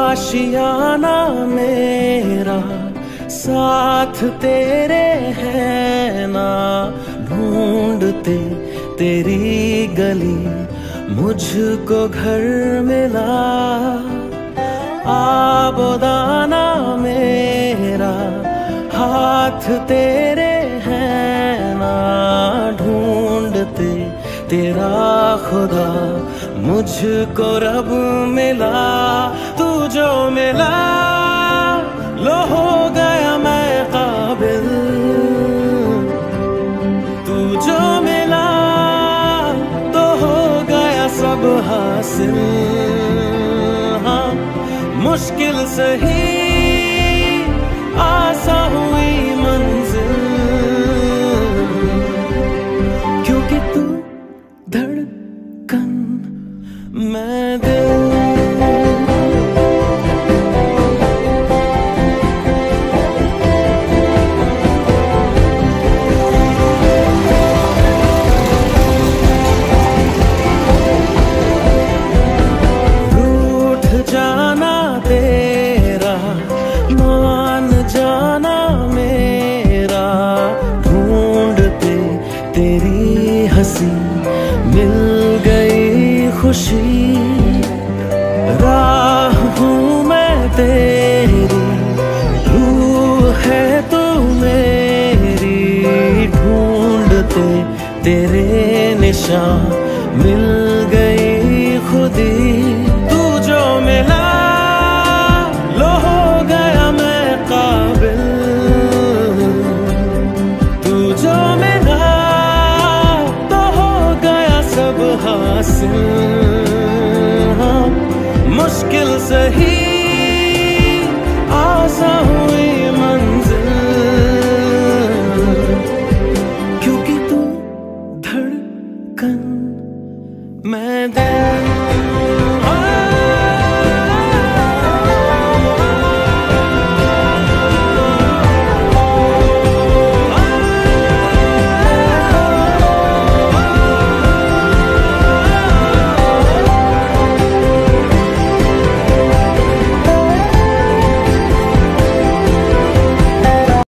आशियाना मेरा साथ तेरे है ना, ढूंढते तेरी गली मुझको घर मिला। आबोदाना मेरा हाथ तेरे है ना, ढूंढते तेरा खुदा मुझको रब मिला। तू जो मिला लो हो गया मैं काबिल, तू जो मिला तो हो गया सब हासिल। हाँ मुश्किल सही आसा हुई मंजिल, क्योंकि तू धड़कन मैं दिल। तेरी हंसी मिल गई खुशी, राह हूँ मैं तेरी, रूह है तू मेरी, ढूंढते तेरे निशान मिल गई खुदी। तू जो मिला लो हो गया मैं काबिल, तू जो मिला हासिल। हाँ मुश्किल सही